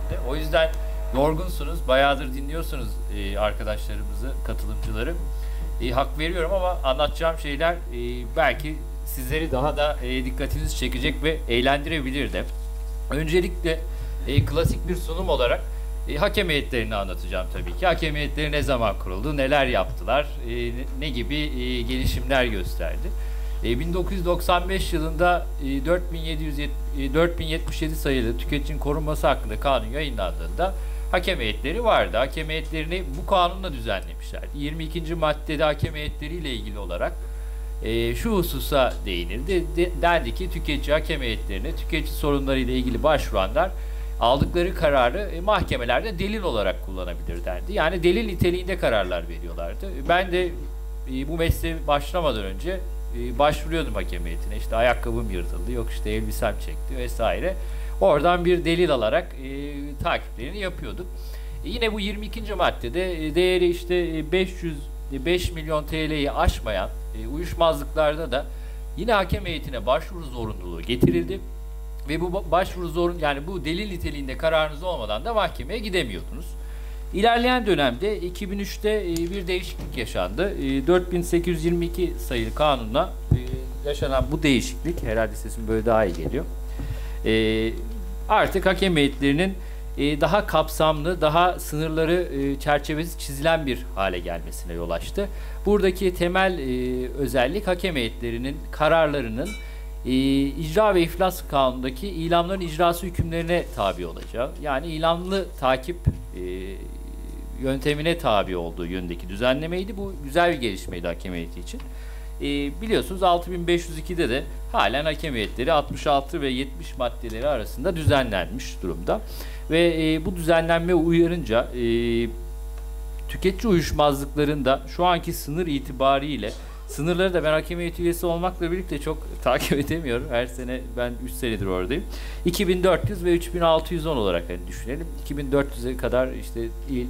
dönemde. O yüzden yorgunsunuz, bayağıdır dinliyorsunuz arkadaşlarımızı, katılımcıları. Hak veriyorum ama anlatacağım şeyler belki sizleri daha da dikkatinizi çekecek ve eğlendirebilir de. Öncelikle klasik bir sunum olarak hakem heyetlerini anlatacağım tabii ki. Hakem heyetleri ne zaman kuruldu, neler yaptılar, ne gibi gelişimler gösterdi. 1995 yılında 4077 sayılı tüketicinin korunması hakkında kanun yayınlandığında hakem heyetleri vardı. Hakem heyetlerini bu kanunla düzenlemişlerdi. 22. maddede hakem heyetleriyle ilgili olarak şu hususa değinildi. Dendi ki tüketici hakem heyetlerine tüketici sorunlarıyla ilgili başvuranlar aldıkları kararı mahkemelerde delil olarak kullanabilir dendi. Yani delil niteliğinde kararlar veriyorlardı. Ben de bu mesleğe başlamadan önce başvuruyordum hakem heyetine. İşte ayakkabım yırtıldı, yok işte elbisem çekti vesaire. Oradan bir delil alarak takiplerini yapıyorduk. Yine bu 22. maddede değeri işte 5 milyon TL'yi aşmayan uyuşmazlıklarda da yine hakem heyetine başvuru zorunluluğu getirildi. Ve bu başvuru yani bu delil niteliğinde kararınız olmadan da mahkemeye gidemiyordunuz. İlerleyen dönemde 2003'te bir değişiklik yaşandı. 4822 sayılı kanunla yaşanan bu değişiklik, herhalde sesim böyle daha iyi geliyor. Artık hakem heyetlerinin daha kapsamlı, daha sınırları çerçevesi çizilen bir hale gelmesine yol açtı. Buradaki temel özellik hakem heyetlerinin kararlarının icra ve iflas kanunundaki ilamların icrası hükümlerine tabi olacağı, yani ilamlı takip yöntemine tabi olduğu yönündeki düzenlemeydi. Bu güzel bir gelişmeydi hakem heyeti için. Biliyorsunuz 6502'de de halen hakem heyetleri 66 ve 70 maddeleri arasında düzenlenmiş durumda. Ve bu düzenlenme uyarınca tüketici uyuşmazlıklarında şu anki sınır itibariyle, sınırları da ben hakem heyeti üyesi olmakla birlikte çok takip edemiyorum. Her sene ben 3 senedir oradayım. 2400 ve 3610 olarak hani düşünelim. 2400'e kadar işte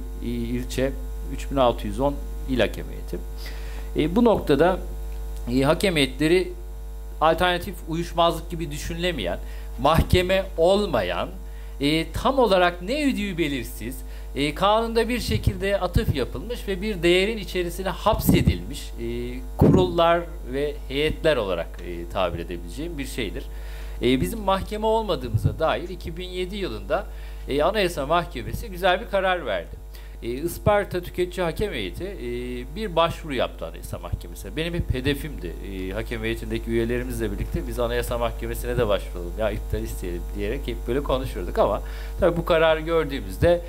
ilçe, 3610 il hakem heyeti. Bu noktada hakem heyetleri alternatif uyuşmazlık gibi düşünülemeyen, mahkeme olmayan, tam olarak ne ödüğü belirsiz, kanunda bir şekilde atıf yapılmış ve bir değerin içerisine hapsedilmiş kurullar ve heyetler olarak tabir edebileceğim bir şeydir. Bizim mahkeme olmadığımıza dair 2007 yılında Anayasa Mahkemesi güzel bir karar verdi. Isparta Tüketici Hakem Heyeti bir başvuru yaptı Anayasa Mahkemesi'ne. Benim hep hedefimdi. Hakem heyetindeki üyelerimizle birlikte biz Anayasa Mahkemesi'ne de başvuralım, ya iptal isteyelim diyerek hep böyle konuşurduk ama tabii bu kararı gördüğümüzde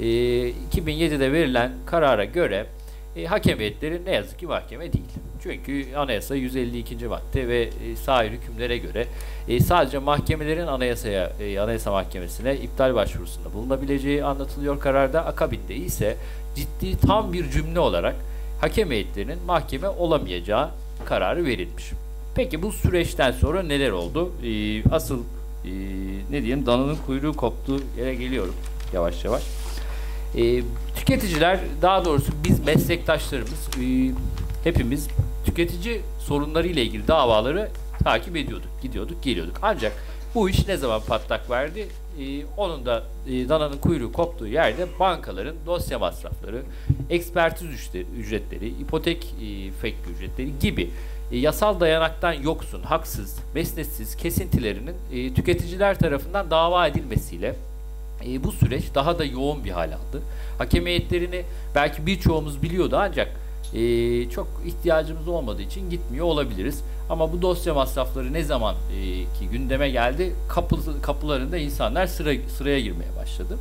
2007'de verilen karara göre hakem heyetleri ne yazık ki mahkeme değil. Çünkü Anayasa 152. madde ve sair hükümlere göre sadece mahkemelerin Anayasa Mahkemesi'ne iptal başvurusunda bulunabileceği anlatılıyor kararda. Akabinde ise ciddi tam bir cümle olarak hakem heyetlerinin mahkeme olamayacağı kararı verilmiş. Peki bu süreçten sonra neler oldu? Asıl ne diyeyim, dananın kuyruğu koptuğu yere geliyorum yavaş yavaş. Tüketiciler, daha doğrusu biz meslektaşlarımız, hepimiz tüketici sorunları ile ilgili davaları takip ediyorduk, gidiyorduk, geliyorduk. Ancak bu iş ne zaman patlak verdi? Onun da dananın kuyruğu koptuğu yerde bankaların dosya masrafları, ekspertiz ücretleri, ipotek fek ücretleri gibi yasal dayanaktan yoksun, haksız, mesnetsiz kesintilerinin tüketiciler tarafından dava edilmesiyle bu süreç daha da yoğun bir hal aldı. Hakem heyetlerini belki birçoğumuz biliyordu ancak çok ihtiyacımız olmadığı için gitmiyor olabiliriz. Ama bu dosya masrafları ne zaman ki gündeme geldi, kapılarında insanlar sıraya girmeye başladı.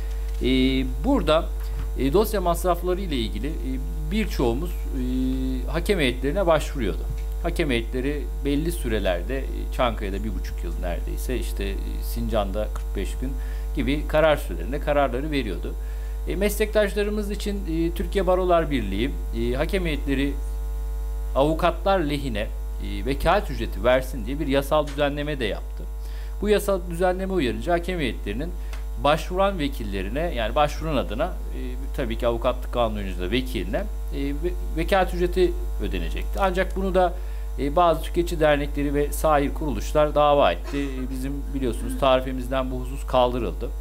Burada dosya masrafları ile ilgili birçoğumuz hakem heyetlerine başvuruyordu. Hakem heyetleri belli sürelerde, Çankaya'da 1,5 yıl neredeyse, işte Sincan'da 45 gün gibi karar sürelerinde kararları veriyordu. Meslektaşlarımız için Türkiye Barolar Birliği hakem heyetleri avukatlar lehine vekalet ücreti versin diye bir yasal düzenleme de yaptı. Bu yasal düzenleme uyarınca hakem heyetlerinin başvuran vekillerine, yani başvuran adına tabii ki avukatlık kanunuyla vekiline vekalet ücreti ödenecekti. Ancak bunu da bazı tüketici dernekleri ve sair kuruluşlar dava etti. Bizim biliyorsunuz tarifemizden bu husus kaldırıldı.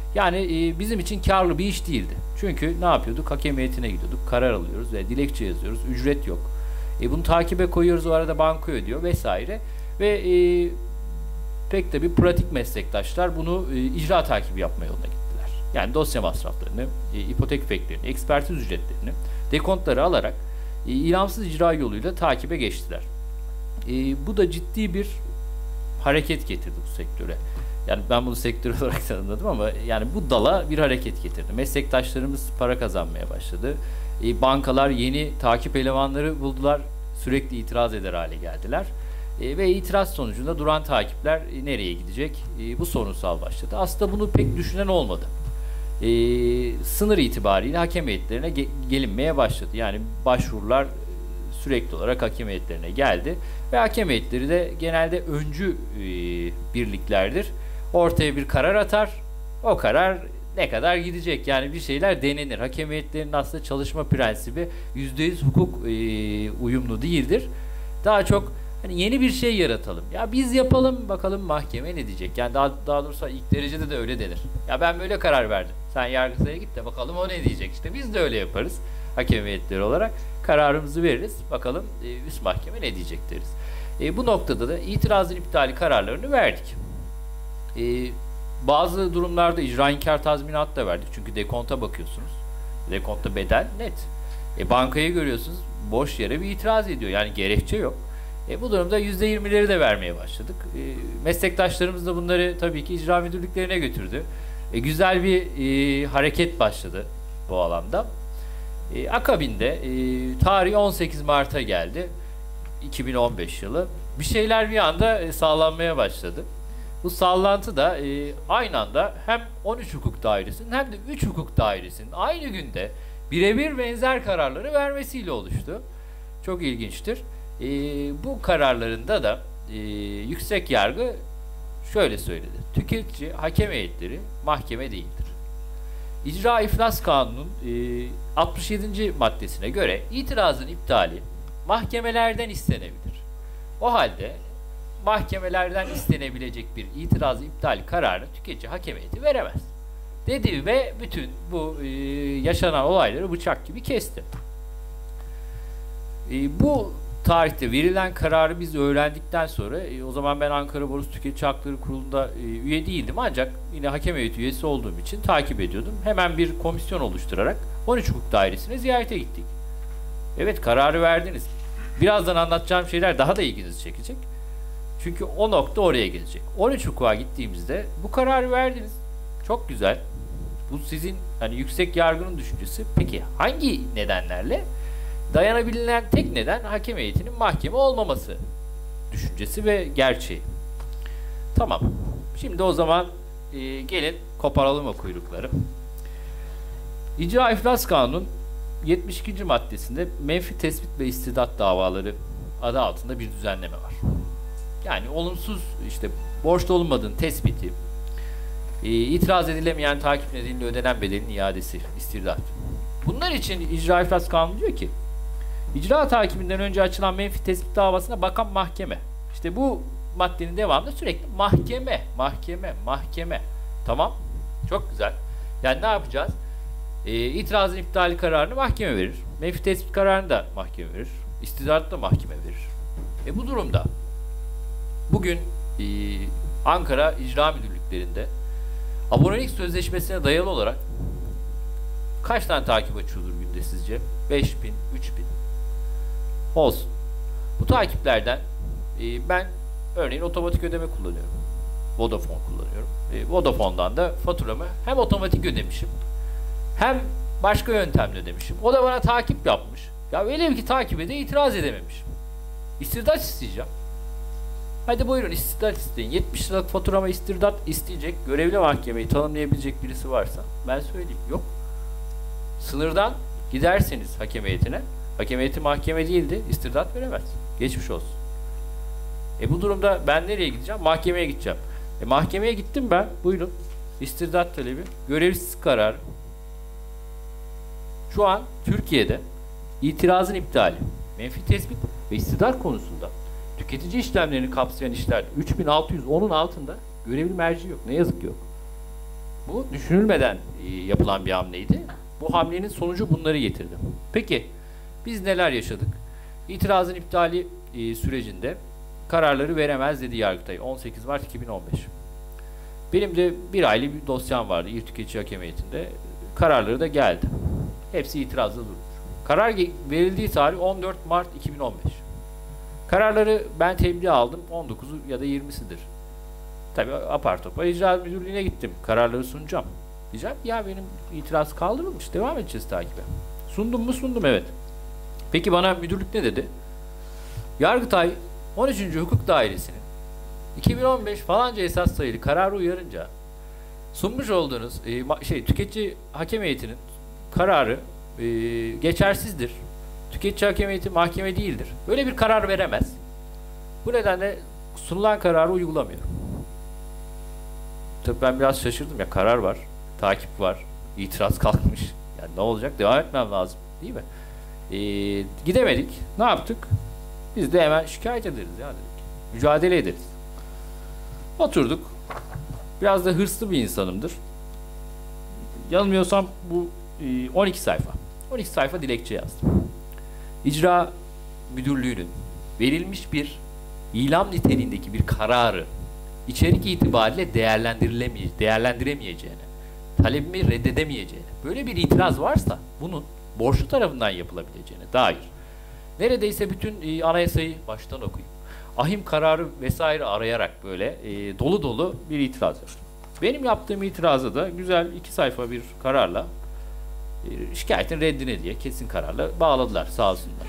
Yani bizim için karlı bir iş değildi. Çünkü ne yapıyorduk? Hakem heyetine gidiyorduk, karar alıyoruz ve dilekçe yazıyoruz, ücret yok. Bunu takibe koyuyoruz, o arada banka ödüyor vesaire. Ve pek de bir pratik meslektaşlar bunu icra takibi yapma yoluna gittiler. Yani dosya masraflarını, ipotek feklerini, ekspertiz ücretlerini, dekontları alarak ilamsız icra yoluyla takibe geçtiler. Bu da ciddi bir hareket getirdi bu sektöre. Yani ben bunu sektör olarak tanımladım ama yani bu dala bir hareket getirdi. Meslektaşlarımız para kazanmaya başladı. Bankalar yeni takip elemanları buldular. Sürekli itiraz eder hale geldiler. Ve itiraz sonucunda duran takipler nereye gidecek? Bu sorunsal başladı. Aslında bunu pek düşünen olmadı. Sınır itibariyle hakem heyetlerine gelinmeye başladı. Yani başvurular sürekli olarak hakem heyetlerine geldi. Ve hakem heyetleri de genelde öncü birliklerdir. Ortaya bir karar atar. O karar ne kadar gidecek? Yani bir şeyler denenir. Hakem heyetlerinin aslında çalışma prensibi %100 hukuk uyumlu değildir. Daha çok hani yeni bir şey yaratalım. Ya biz yapalım bakalım mahkeme ne diyecek? Yani daha doğrusu ilk derecede de öyle denir. Ya ben böyle karar verdim. Sen Yargıtay'a git de bakalım o ne diyecek? İşte biz de öyle yaparız. Hakem heyetleri olarak kararımızı veririz. Bakalım üst mahkeme ne diyecek deriz. Bu noktada da itirazın iptali kararlarını verdik. Bazı durumlarda icra inkar tazminatı da verdik. Çünkü dekonta bakıyorsunuz. Dekonta bedel net. Bankayı görüyorsunuz boş yere bir itiraz ediyor. Yani gerekçe yok. Bu durumda %20'leri de vermeye başladık. Meslektaşlarımız da bunları tabii ki icra müdürlüklerine götürdü. Güzel bir hareket başladı bu alanda. Akabinde tarih 18 Mart'a geldi. 2015 yılı. Bir şeyler bir anda sağlanmaya başladı. Bu sallantı da aynı anda hem 13 hukuk dairesinin hem de 3 hukuk dairesinin aynı günde birebir benzer kararları vermesiyle oluştu. Çok ilginçtir. Bu kararlarında da yüksek yargı şöyle söyledi. Tüketici hakem heyetleri mahkeme değildir. İcra İflas Kanunu'nun 67. maddesine göre itirazın iptali mahkemelerden istenebilir. O halde mahkemelerden istenebilecek bir itiraz iptal kararı tüketici hakem heyeti veremez. Dedi ve bütün bu yaşanan olayları bıçak gibi kesti. Bu tarihte verilen kararı biz öğrendikten sonra o zaman ben Ankara Borsası Tüketici Hakları Kurulu'nda üye değildim ancak yine hakem heyeti üyesi olduğum için takip ediyordum. Hemen bir komisyon oluşturarak 13 hukuk dairesine ziyarete gittik. Evet kararı verdiniz. Birazdan anlatacağım şeyler daha da ilginizi çekecek. Çünkü o nokta oraya gelecek. 13 hukuka gittiğimizde bu kararı verdiniz. Çok güzel. Bu sizin hani yüksek yargının düşüncesi. Peki hangi nedenlerle? Dayanabilen tek neden hakem heyetinin mahkeme olmaması düşüncesi ve gerçeği. Tamam. Şimdi o zaman gelin koparalım o kuyrukları. İcra İflas Kanunu 72. maddesinde menfi tespit ve istidat davaları adı altında bir düzenleme var. Yani olumsuz işte borçlu olunmadığın tespiti, itiraz edilemeyen takip nedeniyle ödenen bedelin iadesi, istirdat. Bunlar için İcra İflas Kanunu diyor ki İcra takibinden önce açılan menfi tespit davasına bakan mahkeme. İşte bu maddenin devamında sürekli mahkeme. Tamam. Çok güzel. Yani ne yapacağız? İtirazın iptali kararını mahkeme verir. Menfi tespit kararını da mahkeme verir. İstidrarı da mahkeme verir. Bu durumda bugün Ankara İcra Müdürlüklerinde abonelik sözleşmesine dayalı olarak kaç tane takip açıyordur günde sizce? 5.000, 3.000. Olsun. Bu takiplerden ben örneğin otomatik ödeme kullanıyorum. Vodafone kullanıyorum. Vodafone'dan da faturamı hem otomatik ödemişim hem başka yöntemle ödemişim. O da bana takip yapmış. Ya velev ki takibe de itiraz edememişim. İstirdat isteyeceğim. Hadi buyurun istirdat isteyin. 70 liralık faturama istirdat isteyecek, görevli mahkemeyi tanımlayabilecek birisi varsa ben söyleyeyim. Yok. Sınırdan giderseniz hakem heyetine, hakem heyeti mahkeme değildi, istirdat veremez. Geçmiş olsun. Bu durumda ben nereye gideceğim? Mahkemeye gideceğim. Mahkemeye gittim ben. Buyurun. İstirdat talebi. Görevsiz karar. Şu an Türkiye'de itirazın iptali, menfi tespit ve istirdat konusunda tüketici işlemlerini kapsayan işler 3610'un altında görevli merci yok. Ne yazık ki yok. Bu düşünülmeden yapılan bir hamleydi. Bu hamlenin sonucu bunları getirdi. Peki biz neler yaşadık? İtirazın iptali sürecinde kararları veremez dedi Yargıtay. 18 Mart 2015. Benim de bir aylık bir dosyam vardı İl Tüketici Hakem Heyeti'nde. Kararları da geldi. Hepsi itirazda durmuş. Karar verildiği tarih 14 Mart 2015. Kararları ben tebliğ aldım. 19'u ya da 20'sidir. Tabii apar topar icra müdürlüğüne gittim. Kararları sunacağım. Diyeceğim ya benim itiraz kaldırılmış. Devam edeceğiz takibe. Sundum mu? Sundum, evet. Peki bana müdürlük ne dedi? Yargıtay 13. Hukuk Dairesi'nin 2015 falanca esas sayılı kararı uyarınca sunmuş olduğunuz tüketici hakem heyetinin kararı geçersizdir. Tüketici hakem heyeti mahkeme değildir. Böyle bir karar veremez. Bu nedenle sunulan kararı uygulamıyor. Tabii ben biraz şaşırdım ya, karar var, takip var, itiraz kalkmış. Yani ne olacak? Devam etmem lazım, değil mi? Gidemedik. Ne yaptık? Biz de hemen şikayet ederiz ya dedik. Mücadele ederiz. Oturduk. Biraz da hırslı bir insanımdır. Yanılmıyorsam bu 12 sayfa. 12 sayfa dilekçe yazdım. İcra müdürlüğünün verilmiş bir ilam niteliğindeki bir kararı içerik itibariyle değerlendiremeyeceğine, talebimi reddedemeyeceğine, böyle bir itiraz varsa bunun borçlu tarafından yapılabileceğine dair neredeyse bütün anayasayı baştan okuyup ahim kararı vesaire arayarak böyle dolu dolu bir itiraz yaptım. Benim yaptığım itirazı da güzel 2 sayfa bir kararla şikayetin reddine diye kesin kararla bağladılar, sağ olsunlar.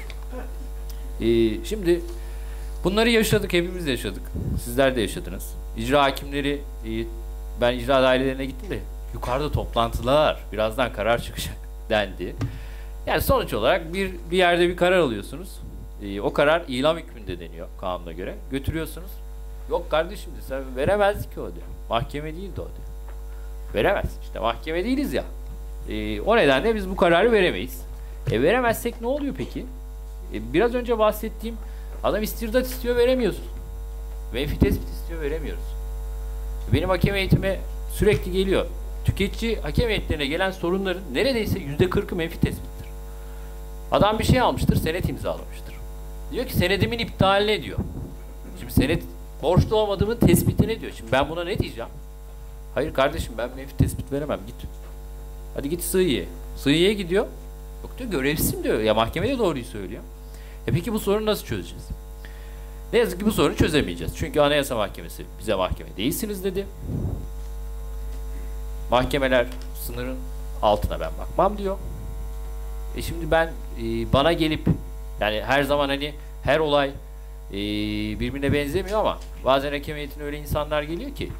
Şimdi bunları yaşadık, hepimiz yaşadık. Sizler de yaşadınız. İcra hakimleri, ben icra dairelerine gittim de yukarıda toplantılar, birazdan karar çıkacak dendi. Yani sonuç olarak bir yerde bir karar alıyorsunuz. O karar ilam hükmünde deniyor kanuna göre. Götürüyorsunuz. Yok kardeşim de sen veremezdik ki o diyor. Mahkeme değildi o diyor. Veremez. İşte mahkeme değiliz ya. O nedenle biz bu kararı veremeyiz. Veremezsek ne oluyor peki? Biraz önce bahsettiğim adam istirdat istiyor, veremiyorsun. Menfi tespit istiyor, veremiyoruz. Benim hakem eğitime sürekli geliyor. Tüketici hakem heyetlerine gelen sorunların neredeyse %40'ı menfi tespittir. Adam bir şey almıştır, senet imzalamıştır. Diyor ki senedimin iptaline diyor. Şimdi senet borçlu olmadığımın tespitine diyor. Şimdi ben buna ne diyeceğim? Hayır kardeşim, ben menfi tespit veremem, git. Hadi git Sığıye'ye. Sığıye'ye gidiyor. Yok diyor, görevlisim diyor. Ya mahkemeye doğruyu söylüyor. Peki bu sorunu nasıl çözeceğiz? Ne yazık ki bu sorunu çözemeyeceğiz. Çünkü Anayasa Mahkemesi bize mahkeme değilsiniz dedi. Mahkemeler sınırın altına ben bakmam diyor. Şimdi ben bana gelip, yani her zaman hani her olay birbirine benzemiyor ama bazen hakem heyetine öyle insanlar geliyor ki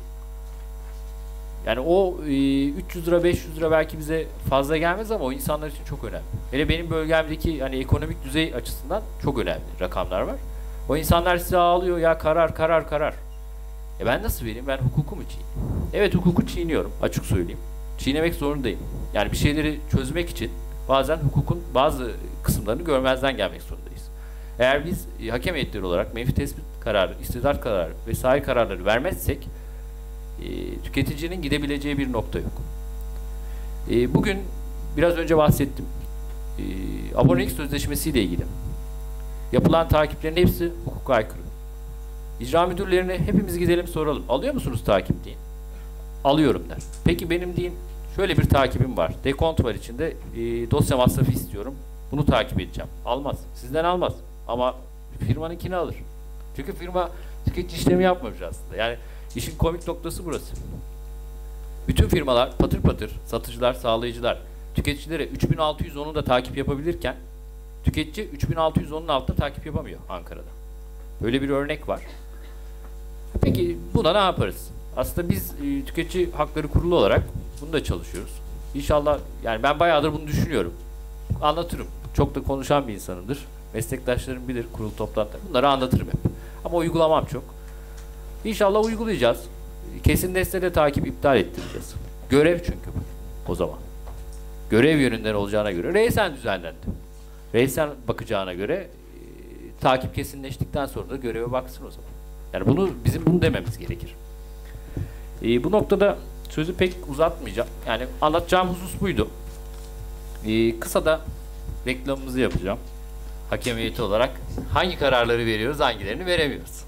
yani o 300 lira 500 lira belki bize fazla gelmez ama o insanlar için çok önemli. Hele benim bölgemdeki hani ekonomik düzey açısından çok önemli rakamlar var. O insanlar size ağlıyor ya, karar. Ben nasıl vereyim? Ben hukukumu çiğneyim. Evet, hukuku çiğniyorum, açık söyleyeyim. Çiğnemek zorundayım. Yani bir şeyleri çözmek için bazen hukukun bazı kısımlarını görmezden gelmek zorundayız. Eğer biz hakem heyetleri olarak menfi tespit kararı, istidrat kararı vesaire kararları vermezsek tüketicinin gidebileceği bir nokta yok. Bugün biraz önce bahsettim. Abonelik sözleşmesi ile ilgili yapılan takiplerin hepsi hukuka aykırı. İcra müdürlerine hepimiz gidelim soralım. Alıyor musunuz takip deyin. Alıyorum der. Peki benim deyin şöyle bir takibim var. Dekont var içinde. Dosya masrafı istiyorum. Bunu takip edeceğim. Almaz. Sizden almaz. Ama firmanınkini alır. Çünkü firma tüketici işlemi yapmamış aslında. Yani işin komik noktası burası. Bütün firmalar patır patır, satıcılar, sağlayıcılar, tüketicilere 3610'u da takip yapabilirken tüketici 3610'un altında takip yapamıyor Ankara'da. Böyle bir örnek var. Peki buna ne yaparız? Aslında biz Tüketici Hakları Kurulu olarak bunu da çalışıyoruz. İnşallah, yani ben bayağıdır bunu düşünüyorum. Anlatırım. Çok da konuşan bir insanımdır. Meslektaşlarım bilir kurul toplantıları. Bunları anlatırım hep. Ama uygulamam çok. İnşallah uygulayacağız. Kesin nesnede takip iptal ettireceğiz. Görev çünkü bu. O zaman. Görev yönünden olacağına göre reysen düzenlendi. Reysen bakacağına göre takip kesinleştikten sonra da göreve baksın o zaman. Yani bunu bizim bunu dememiz gerekir. Bu noktada Sözü pek uzatmayacağım. Yani anlatacağım husus buydu. Kısa da reklamımızı yapacağım. Hakem heyeti olarak hangi kararları veriyoruz, hangilerini veremiyoruz.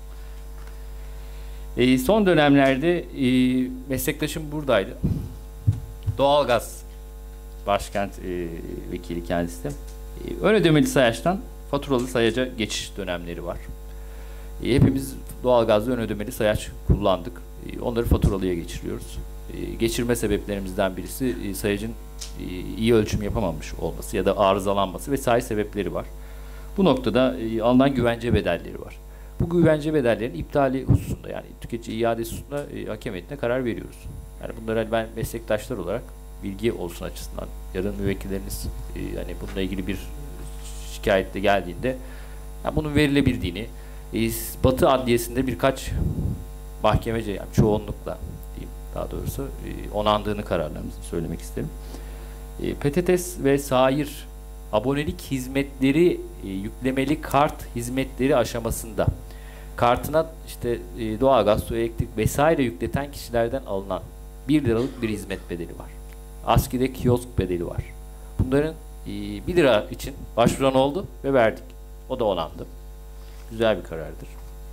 Son dönemlerde meslektaşım buradaydı. Doğalgaz Başkent Vekili kendisi. Ön ödemeli sayaçtan faturalı sayaca geçiş dönemleri var. Hepimiz doğalgazda ön ödemeli sayaç kullandık. Onları faturalıya geçiriyoruz. Geçirme sebeplerimizden birisi sayacın iyi ölçüm yapamamış olması ya da arızalanması vesaire sebepleri var. Bu noktada alınan güvence bedelleri var. Bu güvence bedellerinin iptali hususunda, yani tüketici iadesi hususunda hakem heyetine karar veriyoruz. Yani bunları ben meslektaşlar olarak bilgi olsun açısından, yarın müvekkilleriniz hani bununla ilgili bir şikayette geldiğinde yani bunun verilebildiğini, Batı Adliyesi'nde birkaç mahkemece, yani çoğunlukla diyeyim daha doğrusu onandığını kararlarımızı söylemek isterim. PTT ve sair abonelik hizmetleri yüklemeli kart hizmetleri aşamasında kartına işte doğalgaz, su, elektrik vesaire yükleten kişilerden alınan 1 liralık bir hizmet bedeli var. ASKİ'de kiosk bedeli var. Bunların 1 lira için başvuran oldu ve verdik. O da onandı. Güzel bir karardır.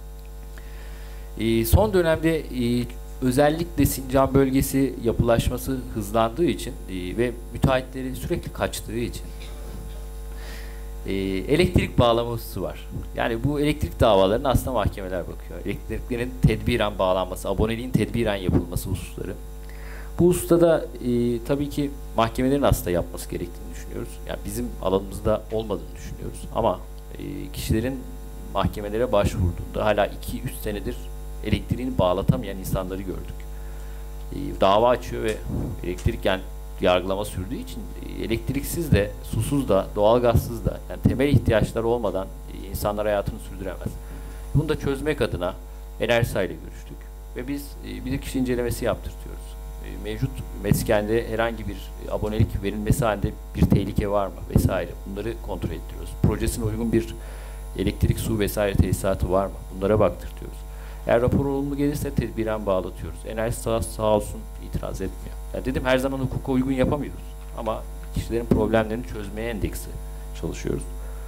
Son dönemde özellikle Sincan bölgesi yapılaşması hızlandığı için ve müteahhitleri sürekli kaçtığı için elektrik bağlaması var. Yani bu elektrik davalarının aslında mahkemeler bakıyor. Elektriklerin tedbiren bağlanması, aboneliğin tedbiren yapılması hususları. Bu hususta tabii ki mahkemelerin aslında yapması gerektiğini düşünüyoruz. Yani bizim alanımızda olmadığını düşünüyoruz. Ama kişilerin mahkemelere başvurduğunda hala 2-3 senedir elektriğini bağlatamayan insanları gördük. Dava açıyor ve elektrik yargılama sürdüğü için elektriksiz de, susuz da, doğalgazsız da, yani temel ihtiyaçları olmadan insanlar hayatını sürdüremez. Bunu da çözmek adına Enerjisa ile görüştük ve biz bilirkişi incelemesi yaptırtıyoruz. Mevcut meskende herhangi bir abonelik verilmesi halinde bir tehlike var mı vesaire, bunları kontrol ettiriyoruz. Projesine uygun bir elektrik, su vesaire tesisatı var mı? Bunlara baktırtıyoruz. Eğer rapor olumlu gelirse tedbiren bağlatıyoruz. Enerjisa sağ olsun itiraz etmiyor. Yani dedim, her zaman hukuka uygun yapamıyoruz. Ama kişilerin problemlerini çözmeye endeksi çalışıyoruz.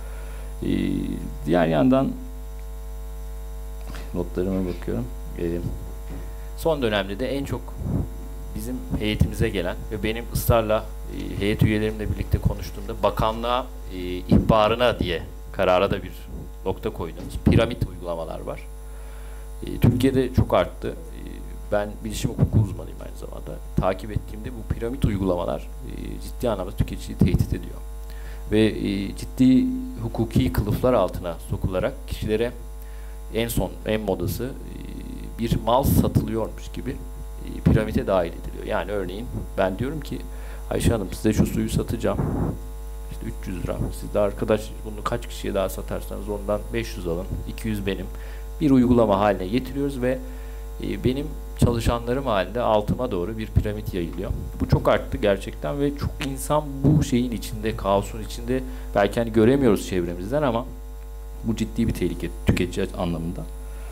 Diğer yandan notlarıma bakıyorum. Son dönemde de en çok bizim heyetimize gelen ve benim ısrarla heyet üyelerimle birlikte konuştuğumda bakanlığa ihbarına diye karara da bir nokta koyduğumuz piramit uygulamalar var. Türkiye'de çok arttı. Ben bilişim hukuku uzmanıyım aynı zamanda. Takip ettiğimde bu piramit uygulamalar ciddi anlamda tüketiciyi tehdit ediyor. Ve ciddi hukuki kılıflar altına sokularak kişilere en modası bir mal satılıyormuş gibi piramite dahil ediliyor. Yani örneğin ben diyorum ki Ayşe Hanım, size şu suyu satacağım. İşte 300 lira. Siz de arkadaş bunu kaç kişiye daha satarsanız ondan 500 alın. 200 benim. Bir uygulama haline getiriyoruz ve benim çalışanlarım halinde altıma doğru bir piramit yayılıyor. Bu çok arttı gerçekten ve çok insan bu şeyin içinde, kaosun içinde, belki hani göremiyoruz çevremizden ama bu ciddi bir tehlike tüketici anlamında.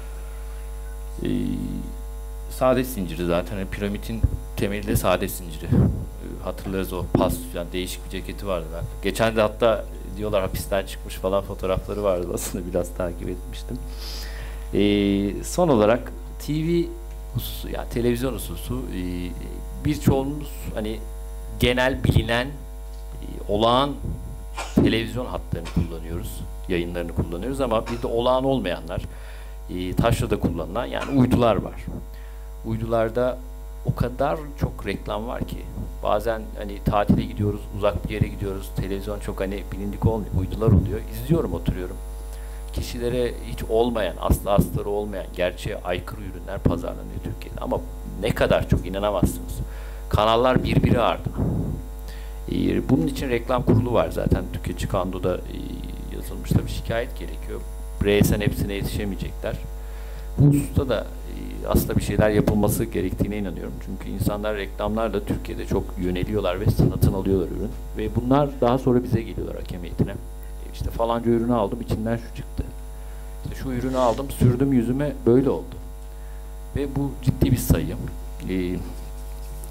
Saadet zinciri zaten, yani piramidin temeli de saadet zinciri. Hatırlarız, o pas yani değişik bir ceketi vardı ben. Geçen de hatta diyorlar hapisten çıkmış falan fotoğrafları vardı, aslında biraz takip etmiştim. Son olarak TV hususu, yani televizyon hususu, birçoğumuz hani genel bilinen olağan televizyon hatlarını kullanıyoruz, yayınlarını kullanıyoruz ama bir de olağan olmayanlar, taşrada kullanılan yani uydular var. Uydularda o kadar çok reklam var ki bazen hani tatile gidiyoruz, uzak bir yere gidiyoruz, televizyon çok hani bilindik olmuyor, uydular oluyor. İzliyorum, oturuyorum. Kişilere hiç olmayan, aslı astarı olmayan, gerçeğe aykırı ürünler pazarlanıyor Türkiye'de. Ama ne kadar çok, inanamazsınız. Kanallar birbiri ardına. Bunun için reklam kurulu var zaten. Tüketici Kanun'da yazılmış, tabii şikayet gerekiyor. Bireysel hepsine yetişemeyecekler. Bu hususta da aslında bir şeyler yapılması gerektiğine inanıyorum. Çünkü insanlar reklamlarla Türkiye'de çok yöneliyorlar ve satın alıyorlar ürün. Ve bunlar daha sonra bize geliyorlar, hakem heyetine. İşte falanca ürünü aldım, içinden şu çıktı. İşte şu ürünü aldım, sürdüm yüzüme, böyle oldu. Ve bu ciddi bir sayı.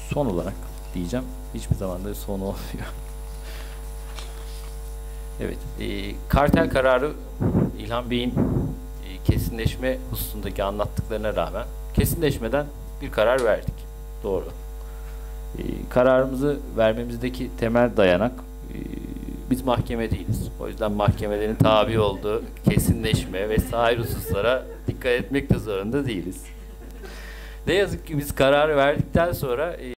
son olarak diyeceğim. Hiçbir zaman da son olmuyor. Evet. Kartel kararı İlhan Bey'in kesinleşme hususundaki anlattıklarına rağmen kesinleşmeden bir karar verdik. Doğru. Kararımızı vermemizdeki temel dayanak biz mahkeme değiliz. O yüzden mahkemelerin tabi olduğu kesinleşme vesaire hususlara dikkat etmek de zorunda değiliz. Ne yazık ki biz kararı verdikten sonra